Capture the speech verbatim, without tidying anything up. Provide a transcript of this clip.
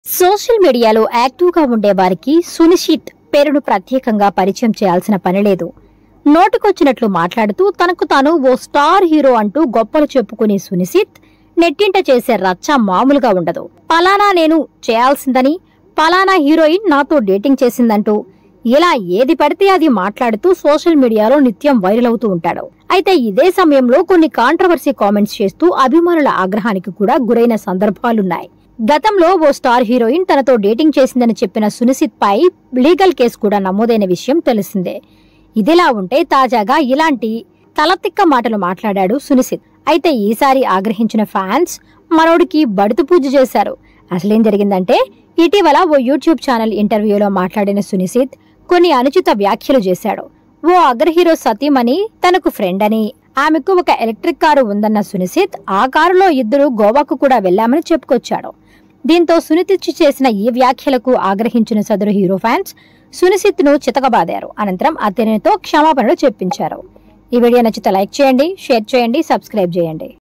Social మీడియాలో యాక్టివ్గా ఉండే వారికి సునిశ్చిత్ పేరును ప్రత్యేకంగా పరిచయం చేయాల్సిన పని లేదు. నోటికొచ్చినట్లు మాట్లాడుతూ తనకు తాను ఓ స్టార్ హీరో అంటూ గొప్పలు చెప్పుకునే సునిశ్చిత్ నెట్టింట చేసే రచ్చ మామూలుగా ఉండదు. పలానా నేను చేయాల్సిందని, పలానా హీరోయిన్ నాతో డేటింగ్ చేసిందంటూ ఇలా ఏది పడితే అది మాట్లాడుతూ సోషల్ మీడియాలో నిత్యం వైరల్ అవుతూ ఉంటాడు. అయితే ఇదే సమయంలో కొన్ని కాంట్రవర్సీ కామెంట్స్ చేస్తూ అభిమానుల ఆగ్రహానికి కూడా గురైన సందర్భాలున్నాయి. గతంలో ఓ స్టార్ హీరోయిన్ తనతో డేటింగ్ చేసిందని చెప్పిన సునిశ్చిత్ పై లీగల్ కేసు కూడా నమోదైన విషయం తెలిసిందే. ఇదిలా ఉంటే తాజాగా ఇలాంటి తలతిక్క మాటలు మాట్లాడాడు సునిశ్చిత్. అయితే ఈసారి ఆగ్రహించిన ఫ్యాన్స్ మనోడికి బడుతు పూజ చేశారు. అసలేం జరిగిందంటే, ఇటీవల ఓ యూట్యూబ్ ఛానల్ ఇంటర్వ్యూలో మాట్లాడిన సునిశ్చిత్ కొన్ని అనుచిత వ్యాఖ్యలు చేశాడు. ఓ అగ్ర హీరో సతీమణి తనకు ఫ్రెండ్ అని, ఆమెకు ఒక ఎలక్ట్రిక్ కారు ఉందన్న సునిశ్చిత్ ఆ కారులో ఇద్దరు గోవాకు కూడా వెళ్లామని చెప్పుకొచ్చాడు. దీంతో సునిశ్చిత్ చేసిన ఈ వ్యాఖ్యలకు ఆగ్రహించిన సదరు హీరో ఫ్యాన్స్ సునిశ్చిత్ ను చితకబాదారు. అనంతరం అతనితో క్షమాపణలు చెప్పించారు. ఈ వీడియో నచ్చితే లైక్ చేయండి, షేర్ చేయండి, సబ్స్క్రైబ్ చేయండి.